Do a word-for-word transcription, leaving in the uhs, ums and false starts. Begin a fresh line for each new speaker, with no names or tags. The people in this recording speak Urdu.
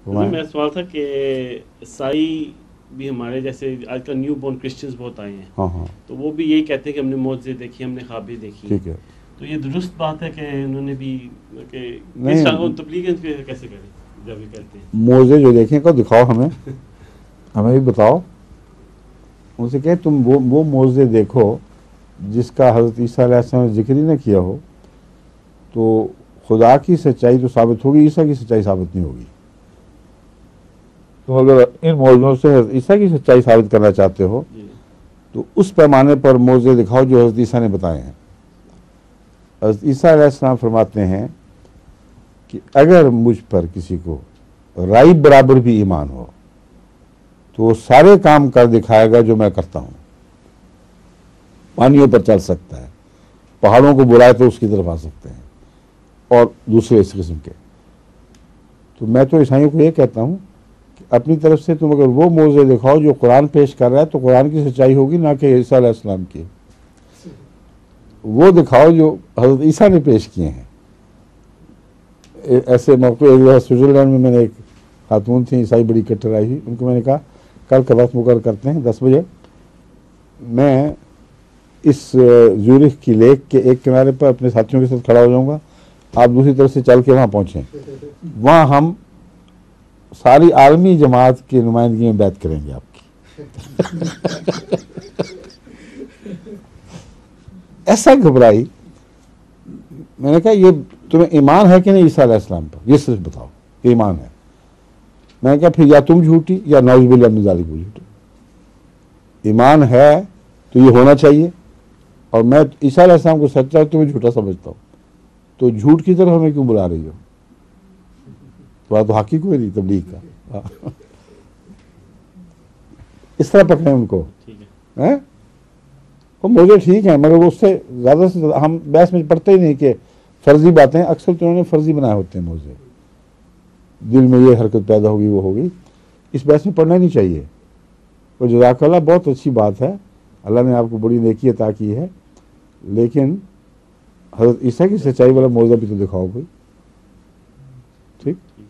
میرا سوال تھا کہ عیسائی بھی ہمارے جیسے آج کل نیو بورن کرسچنز بہت آئے ہیں،
ہاں ہاں
تو وہ بھی یہی کہتے ہیں کہ ہم نے معجزے دیکھی، ہم نے خوابیں دیکھی.
ٹھیک ہے.
تو یہ درست بات ہے کہ انہوں نے بھی کہ
نہیں،
تبلیغ کیسے کریں جب یہ کہتے ہیں
موزے جو دیکھیں کو دکھاؤ، ہمیں ہمیں بھی بتاؤ. ان سے کہیں تم وہ وہ موزے دیکھو جس کا حضرت عیسیٰ علیہ السلام نے ذکر ہی نہ کیا ہو، تو خدا کی سچائی تو ثابت ہوگی، عیسیٰ کی سچائی ثابت نہیں ہوگی. تم اگر ان موضوعوں سے حضرت عیسیٰ کی سچائی ثابت کرنا چاہتے ہو تو اس پیمانے پر موضوع دکھاؤ جو حضرت عیسیٰ نے بتائے ہیں. حضرت عیسیٰ علیہ السلام فرماتے ہیں کہ اگر مجھ پر کسی کو رائی برابر بھی ایمان ہو تو وہ سارے کام کر دکھائے گا جو میں کرتا ہوں. پانیوں پر چل سکتا ہے، پہاڑوں کو بلائے تو اس کی طرف آ سکتے ہیں، اور دوسرے اس قسم کے. تو میں تو عیسائیوں کو یہ کہتا ہوں کہ اپنی طرف سے تم اگر وہ موضوع دکھاؤ جو قرآن پیش کر رہا ہے تو قرآن کی سچائی ہوگی، نہ کہ عیسیٰ علیہ السلام کی. وہ دکھاؤ جو حضرت عیسیٰ نے پیش کیے ہیں. ایسے موقع سوئٹزرلینڈ میں میں نے ایک خاتون تھیں عیسائی، بڑی کٹر آئی ہوئی، ان کو میں نے کہا کل کا وقت مقرر کرتے ہیں دس بجے، میں اس زیورخ کی لیک کے ایک کنارے پر اپنے ساتھیوں کے ساتھ کھڑا ہو جاؤں گا، آپ دوسری طرف سے چل کے وہاں پہنچیں. وہاں ہم ساری عالمی جماعت کی نمائندگی میں بیعت کریں گے آپ کی. ایسا گھبرائی. میں نے کہا یہ تمہیں ایمان ہے کہ نہیں عیسیٰ علیہ السلام پر، یہ صرف بتاؤ کہ ایمان ہے. میں نے کہا پھر یا تم جھوٹی یا نعوذ باللہ من ذالک وہ جھوٹے. ایمان ہے تو یہ ہونا چاہیے، اور میں عیسیٰ علیہ السلام کو سچا تمہیں جھوٹا سمجھتا ہوں، تو جھوٹ کی طرف ہمیں کیوں بلا رہی ہو؟ تو حقیقت کوئی نہیں تبلیغ کا. اس طرح پکڑیں ان کو. وہ مجھے ٹھیک ہیں، مگر اس سے زیادہ سے زیادہ ہم بحث میں پڑھتے ہی نہیں کہ فرضی باتیں اکثر تو انہوں نے فرضی بنائے ہوتے ہیں. موضوع دل میں یہ حرکت پیدا ہوگی وہ ہوگی، اس بحث میں پڑھنا نہیں چاہیے. اور جزاک اللہ، بہت اچھی بات ہے، اللہ نے آپ کو بڑی نیکی عطا کی ہے، لیکن حضرت عیسیٰ کی سچائی والا موضوع بھی تو دکھاؤ کوئی. ٹھیک.